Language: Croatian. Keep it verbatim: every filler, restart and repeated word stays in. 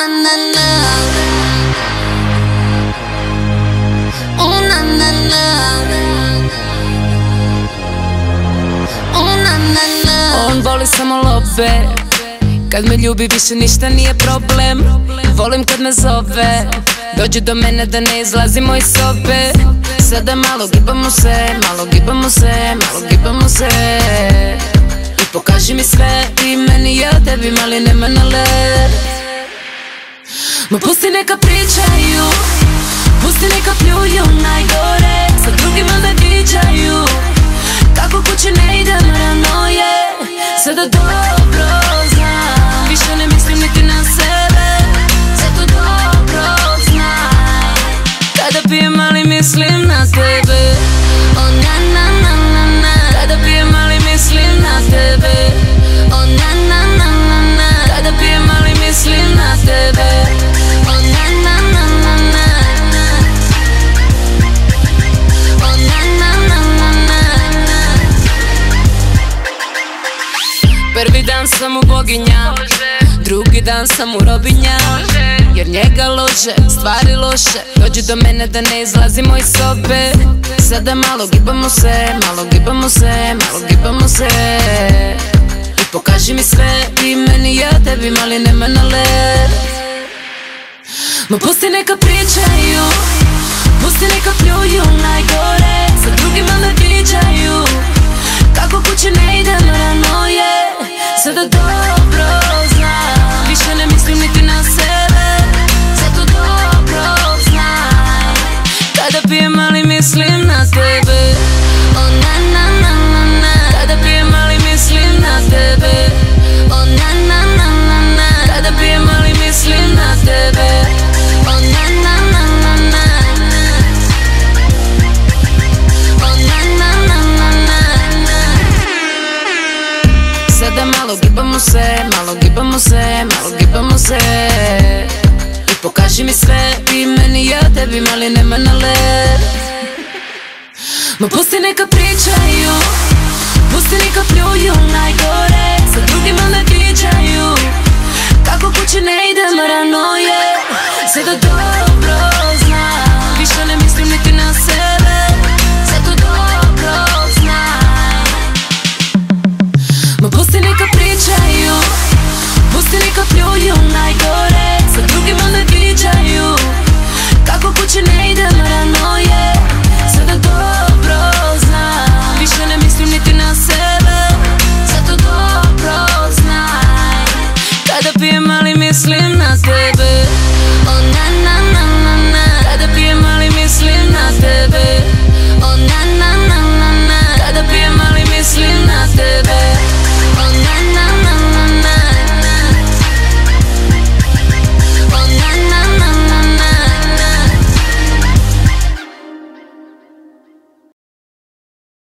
na na na, oh na na na, oh na na na. On voli samo love, kad me ljubi više ništa nije problem. Volim kad me zove, dođe do mene da ne izlazimo iz sobe. Sada malo gibamo se, malo gibamo se, malo gibamo se. I pokaži mi sve, ti meni, ja tebi, mali nema na led. Ma pusti neka pričaju, pusti neka pljuju najgore, sa drugima da viđaju kako kući ne ide paranoje. Sada dobro znam, više ne mislim niti na sebe. Zato dobro znaj, kada pijem mali mislim na tebe. Oh na na na na na, Kada pijem mali mislim na tebe. oh na na na na na, Kada pijem mali mislim na tebe. oh na na na na na, oh na na na na na. Prvi dan sam u boginja, drugi dan sam u robinja. Jer njega lože, stvari loše, dođe do mene da ne izlazimo iz sobe. Sada malo gibamo se, malo gibamo se, malo gibamo se. I pokaži mi sve, ti meni, ja tebi, mali nema na led. Ma pusti neka pričaju, pusti neka pljuju najgore, sa drugima da viđaju kako kući ne ide paranoje. Sada dobro znam, više ne mislim niti na sebe. Zato dobro znaj, kada pijem mali mislim na tebe. Oh na na na na na, Kada pijem mali mislim na tebe. oh na na na na na, Kada pijem mali mislim na tebe. oh na na na na na, oh na na na na na. Sada malo gibamo se, malo gibamo se, malo gibamo se. I pokaži mi sve, ti meni, ja tebi, mali nema na led. Ma pusti neka pričaju, pusti neka pljuju najgore, sa drugima da viđaju kako kući ne ide paranoje.